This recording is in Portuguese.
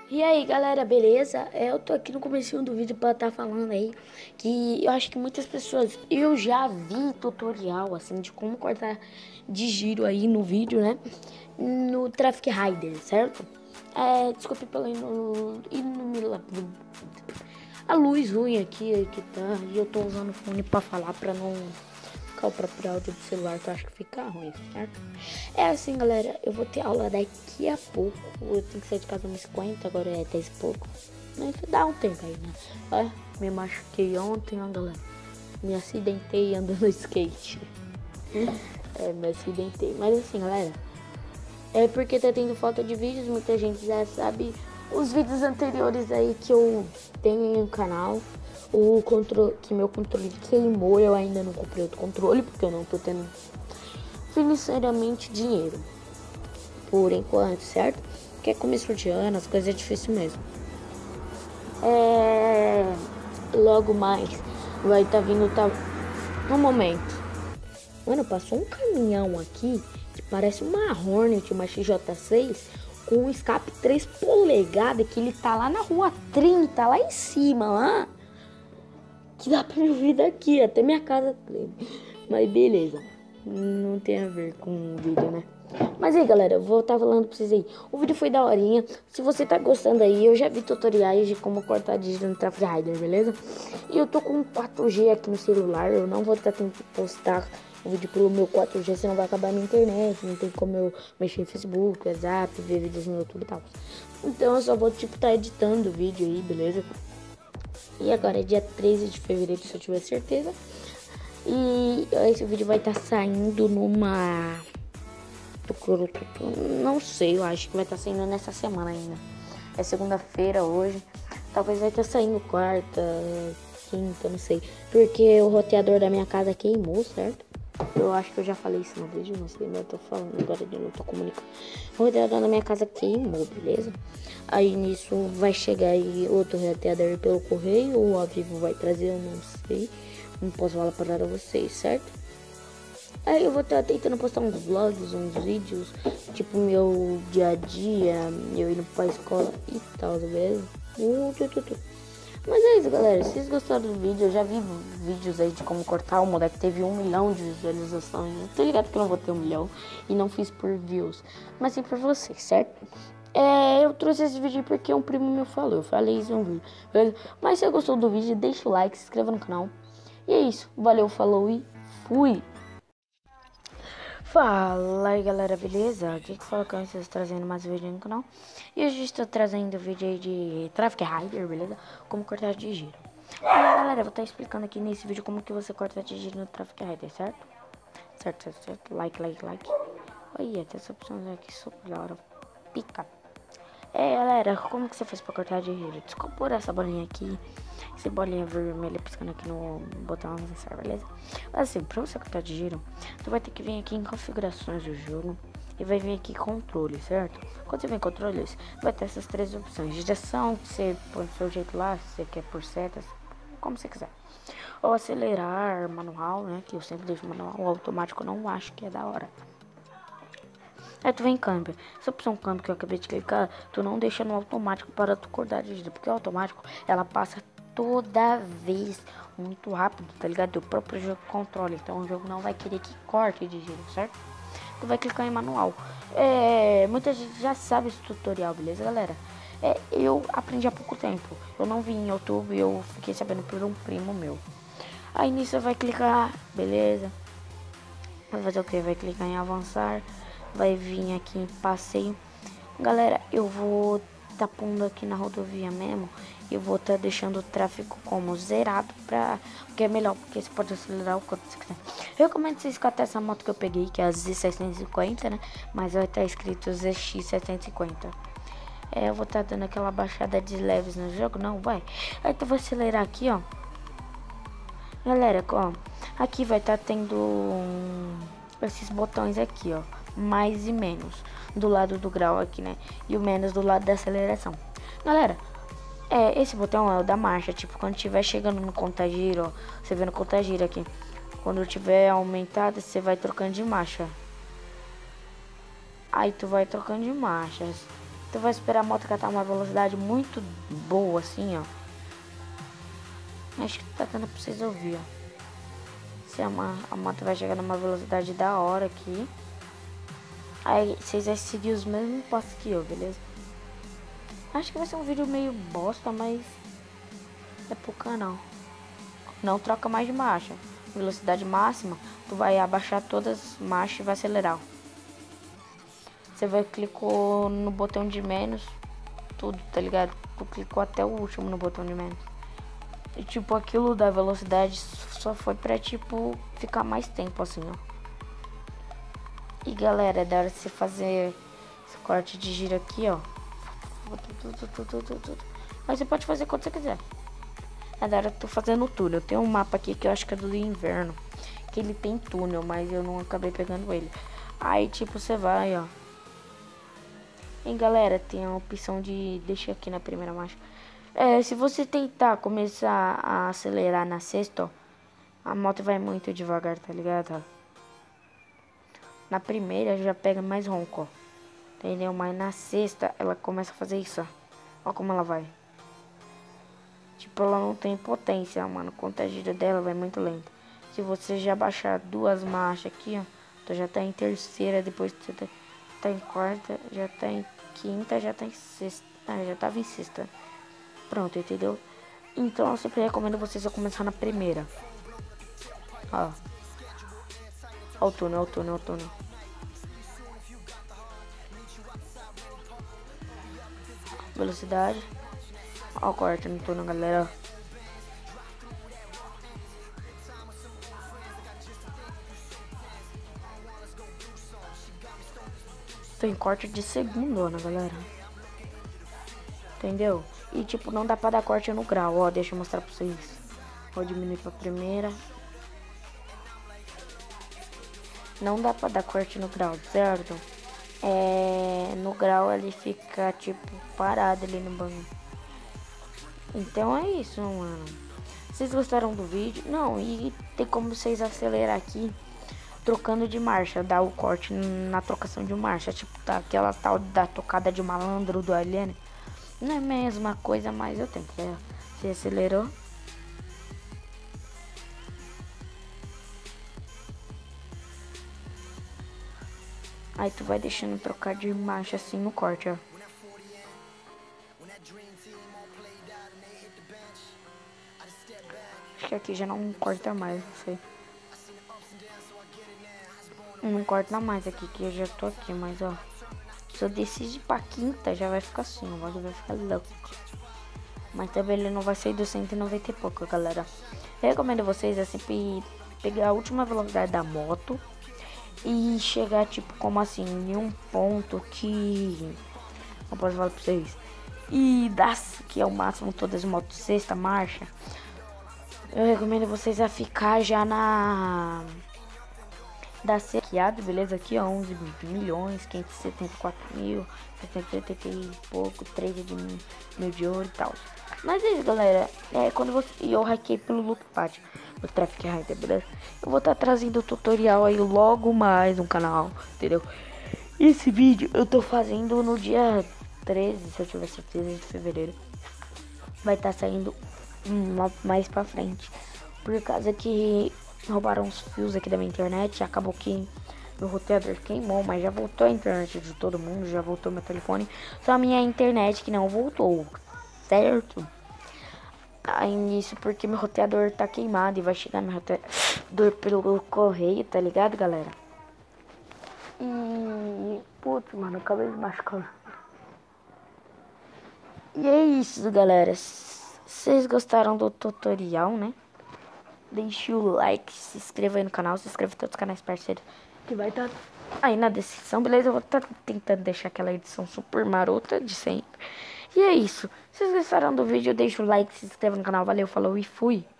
E aí galera, beleza? Eu tô aqui no comecinho do vídeo pra estar falando aí que eu acho que muitas pessoas, eu já vi tutorial assim de como cortar de giro aí no vídeo, né? No Traffic Rider, certo? Desculpe pelo a luz ruim aqui que tá, e eu tô usando o fone pra falar pra não ficar o próprio áudio do celular, que eu acho que fica ruim, certo? É assim, galera, eu vou ter aula daqui a pouco. Eu tenho que sair de casa umas 50, agora é 10 e pouco. Mas dá um tempo aí, né? Me machuquei ontem, ó, galera. Me acidentei andando no skate. Me acidentei. Mas assim, galera, é porque tá tendo falta de vídeos, muita gente já sabe. Os vídeos anteriores aí que eu tenho no canal, o controle, que meu controle queimou, eu ainda não comprei outro controle, porque eu não tô tendo financeiramente dinheiro, por enquanto, certo? Porque é começo de ano, as coisas é difícil mesmo. Logo mais vai estar vindo, um momento. Mano, passou um caminhão aqui que parece uma Hornet, uma XJ6, com um escape 3 polegadas, que ele tá lá na rua 30, lá em cima, lá. Que dá pra ouvir daqui, até minha casa. Mas beleza, não tem a ver com o vídeo, né? Mas aí, galera, eu vou estar falando pra vocês aí. O vídeo foi daorinha. Se você tá gostando aí, eu já vi tutoriais de como cortar dígito no Traffic Rider, beleza? E eu tô com 4G aqui no celular. Eu não vou estar tentando postar o vídeo pelo meu 4G, senão vai acabar minha internet. Não tem como eu mexer em Facebook, WhatsApp, ver vídeos no YouTube e tal. Então eu só vou, tá editando o vídeo aí, beleza? E agora é dia 13 de fevereiro, se eu tiver certeza. E esse vídeo vai estar saindo numa... Não sei, eu acho que vai estar saindo nessa semana ainda. É segunda-feira hoje. Talvez vai estar saindo quarta, quinta, não sei. Porque o roteador da minha casa queimou, certo? Eu acho que eu já falei isso no vídeo, não sei, mas eu tô falando agora de novo, tô comunicando. O roteador da minha casa queimou, beleza? Aí nisso vai chegar aí outro roteador pelo correio, ou ao vivo vai trazer, eu não sei. Não posso falar para vocês, certo? Aí eu vou estar tentando postar uns vlogs, uns vídeos, tipo meu dia a dia, eu indo pra escola e tal, beleza? Mas é isso, galera. Se vocês gostaram do vídeo, eu já vi vídeos aí de como cortar. O moleque teve 1 milhão de visualizações. Eu tô ligado que eu não vou ter 1 milhão e não fiz por views, mas sim por vocês, certo? Eu trouxe esse vídeo porque um primo meu falou. Eu falei isso no vídeo, beleza? Mas se você gostou do vídeo, deixa o like, se inscreva no canal. E é isso. Valeu, falou e fui! Fala aí, galera, beleza? Aqui que fala que eu estou trazendo mais vídeo no canal. E hoje estou trazendo vídeo aí de Traffic Rider, beleza? Como cortar de giro. E galera, eu vou estar explicando aqui nesse vídeo como que você corta de giro no Traffic Rider, certo? Certo. Like. Olha, tem essa opção aqui super da hora. Pica. Galera, como que você faz pra cortar de giro? Desculpa essa bolinha aqui. Essa bolinha vermelha piscando aqui no botão avançar, beleza? Mas assim, pra você cortar de giro, você vai ter que vir aqui em configurações do jogo e vai vir aqui controle, certo? Quando você vem em controles, vai ter essas 3 opções. Direção, que você põe do seu jeito lá, se você quer por setas, como você quiser. Ou acelerar, manual, né? Que eu sempre deixo manual. O automático eu não acho que é da hora. Aí tu vem em câmbio. Essa opção câmbio que eu acabei de clicar, tu não deixa no automático para tu cortar de giro. Porque o automático, ela passa toda vez muito rápido, tá ligado? O próprio jogo controla. Então o jogo não vai querer que corte de giro, certo? Tu vai clicar em manual. Muita gente já sabe esse tutorial, beleza, galera? Eu aprendi há pouco tempo. Eu não vi em YouTube, eu fiquei sabendo por um primo meu. Aí nisso vai clicar, beleza? Vai fazer o que? Vai clicar em avançar. Vai vir aqui em passeio. Galera, eu vou tá pondo aqui na rodovia mesmo. E eu vou estar deixando o tráfego como zerado, porque é melhor, porque você pode acelerar o quanto você quiser. Eu recomendo vocês escatar essa moto que eu peguei, que é a Z750, né? Mas vai estar escrito ZX750. Eu vou estar dando aquela baixada de leves no jogo, não vai. Aí tu vai acelerar aqui, ó. Galera, ó, aqui vai estar tendo esses botões aqui, ó, mais e menos do lado do grau aqui, né? E o menos do lado da aceleração. Galera, esse botão é o da marcha, tipo, quando tiver chegando no contagiro, ó, você vê no contagiro aqui. Quando tiver aumentado, você vai trocando de marcha. Aí tu vai trocando de marchas. Tu vai esperar a moto catar uma velocidade muito boa, assim, ó. Acho que tá dando pra vocês ouvir, ó. Se a moto vai chegar numa velocidade da hora aqui. Aí vocês vão seguir os mesmos passos que eu, beleza? Acho que vai ser um vídeo meio bosta, mas é pro canal. Não troca mais de marcha. Velocidade máxima, tu vai abaixar todas as marchas e vai acelerar. Você vai clicou no botão de menos, tudo, tá ligado? Tu clicou até o último no botão de menos. E tipo, aquilo da velocidade só foi pra tipo ficar mais tempo assim, ó. E galera, é da hora de você fazer esse corte de giro aqui, ó. Mas você pode fazer quando você quiser. É da hora que eu tô fazendo túnel. Tem um mapa aqui que eu acho que é do inverno, que ele tem túnel, mas eu não acabei pegando ele. Aí tipo, você vai, ó. E galera, tem a opção de deixar aqui na primeira marcha. Se você tentar começar a acelerar na sexta, ó, a moto vai muito devagar, tá ligado? Ó. Na primeira já pega mais ronco, ó. Entendeu? Mas na sexta ela começa a fazer isso, ó. Ó como ela vai. Tipo, ela não tem potência, mano. Quanto a gira dela vai muito lento. Se você já baixar duas marchas aqui, ó, tu já tá em terceira, depois você tá em quarta, já tá em quinta, já tá em sexta. Ah, já tava em sexta. Pronto, entendeu? Então eu sempre recomendo vocês a começar na primeira. Ó. Ó o túnel, ó o túnel, ó o túnel. Velocidade. Ó o corte no túnel, galera. Tem corte de segundo, né, galera? Entendeu? E tipo, não dá pra dar corte no grau, ó. Deixa eu mostrar pra vocês. Vou diminuir pra primeira. Não dá pra dar corte no grau, certo? No grau ele fica tipo parado ali no banco. Então é isso, mano. Vocês gostaram do vídeo? Não, e tem como vocês acelerar aqui trocando de marcha, dar o corte na trocação de marcha, tipo, tá aquela tal da tocada de malandro do Alien. Não é a mesma coisa, mas eu tenho que ver. Você acelerou. Aí tu vai deixando trocar de marcha assim no corte, ó. Acho que aqui já não corta mais, não sei. Não corta mais aqui, que eu já tô aqui, mas ó. Se eu decidir pra quinta, já vai ficar assim, o bagulho vai ficar louco. Mas também ele não vai sair dos 190 e pouco, galera. Eu recomendo vocês é sempre pegar a última velocidade da moto e chegar, tipo, como assim, em um ponto que... Não posso falar pra vocês. E das que é o máximo todas as motos sexta marcha. Eu recomendo vocês a ficar já na... Da sequeado, beleza? Aqui ó, 11 milhões, 574 mil, 780 e pouco, 3 de mil de ouro e tal. Mas é isso, galera. Quando você... eu hackei pelo Lookpad, o Traffic Rider, beleza? Eu vou estar trazendo o tutorial aí logo mais no canal, entendeu? Esse vídeo eu tô fazendo no dia 13, se eu tiver certeza, de fevereiro. Vai estar saindo mais pra frente. Por causa que roubaram os fios aqui da minha internet. Acabou que meu roteador queimou, mas já voltou a internet de todo mundo. Já voltou meu telefone. Só a minha internet que não voltou, certo? Aí nisso porque meu roteador tá queimado e vai chegar meu roteador pelo correio, tá ligado, galera? E... putz, mano, eu acabei de machucar. E é isso, galera. Vocês gostaram do tutorial, né? Deixe o like, se inscreva aí no canal, se inscreva em todos os canais parceiros que vai estar aí na descrição, beleza? Eu vou estar tentando deixar aquela edição super marota de sempre. E é isso. Se vocês gostaram do vídeo, deixa o like, se inscreva no canal. Valeu, falou e fui!